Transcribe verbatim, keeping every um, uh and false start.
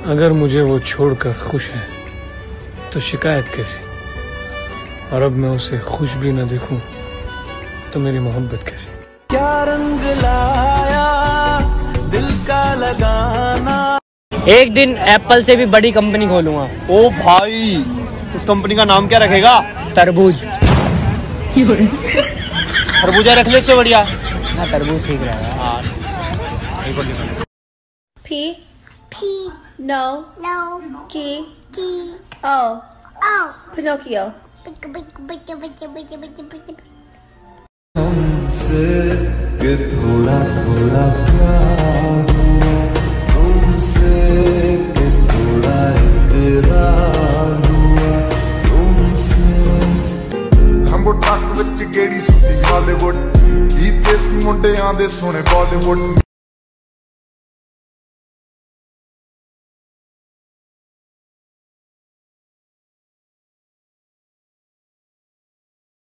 अगर मुझे वो छोड़कर खुश है तो शिकायत कैसी, और अब मैं उसे खुश भी न देखूं तो मेरी मोहब्बत कैसी। क्या रंग लाया दिल का लगाना। एक दिन एप्पल से भी बड़ी कंपनी खोलूंगा। ओ भाई, उस कंपनी का नाम क्या रखेगा? तरबूज। खरबूजा रख ले, इससे बढ़िया। हाँ, तरबूज ठीक रहेगा। हाँ। P P no no K K O O Pinocchio। हमसे कि थोड़ा थोड़ा प्यार हुआ, तुमसे कि थोड़ा इकरार हुआ, तुमसे। हमको टक विच गेड़ी सुती हॉलीवुड, गीते सी मुंडियां दे सोने बॉलीवुड।